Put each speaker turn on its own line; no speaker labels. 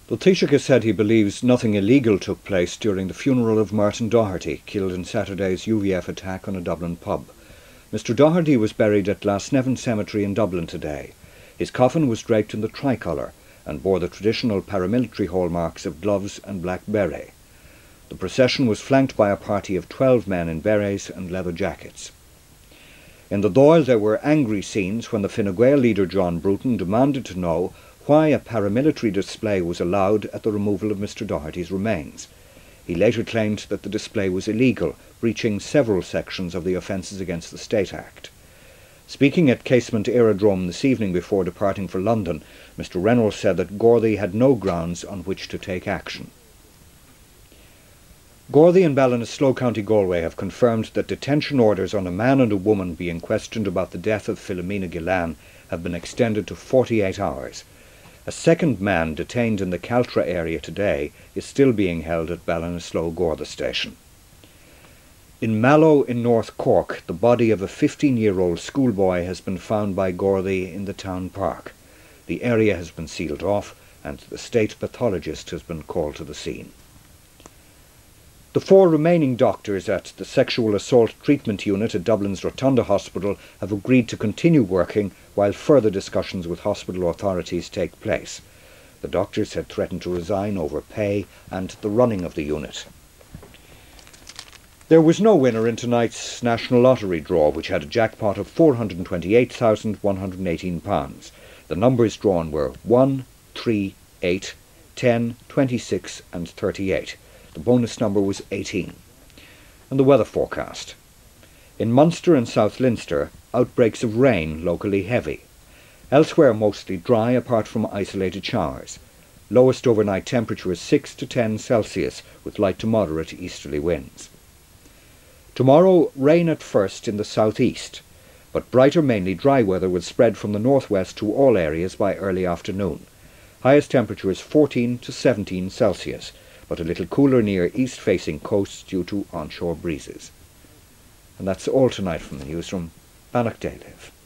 The Taoiseach said he believes nothing illegal took place during the funeral of Martin Doherty, killed in Saturday's UVF attack on a Dublin pub. Mr Doherty was buried at Glasnevin Cemetery in Dublin today. His coffin was draped in the tricolour and bore the traditional paramilitary hallmarks of gloves and black beret. The procession was flanked by a party of 12 men in berets and leather jackets. In the Dáil there were angry scenes when the Fine Gael leader John Bruton demanded to know why a paramilitary display was allowed at the removal of Mr Doherty's remains. He later claimed that the display was illegal, breaching several sections of the Offences Against the State Act. Speaking at Casement Aerodrome this evening before departing for London, Mr Reynolds said that Gardaí had no grounds on which to take action. Gardaí in Ballinasloe, County Galway have confirmed that detention orders on a man and a woman being questioned about the death of Philomena Gillan have been extended to 48 hours. A second man detained in the Caltra area today is still being held at Ballinasloe Garda station. In Mallow in North Cork, the body of a 15-year-old schoolboy has been found by Gardaí in the town park. The area has been sealed off and the state pathologist has been called to the scene. The 4 remaining doctors at the Sexual Assault Treatment Unit at Dublin's Rotunda Hospital have agreed to continue working while further discussions with hospital authorities take place. The doctors had threatened to resign over pay and the running of the unit. There was no winner in tonight's National Lottery draw, which had a jackpot of £428,118. The numbers drawn were 1, 3, 8, 10, 26 and 38. The bonus number was 18. And the weather forecast. In Munster and South Leinster, outbreaks of rain, locally heavy. Elsewhere mostly dry apart from isolated showers. Lowest overnight temperature is 6 to 10 Celsius with light to moderate easterly winds. Tomorrow, rain at first in the southeast, but brighter mainly dry weather will spread from the northwest to all areas by early afternoon. Highest temperature is 14 to 17 Celsius, but a little cooler near east-facing coasts due to onshore breezes. And that's all tonight from the newsroom. Bannock Day Live.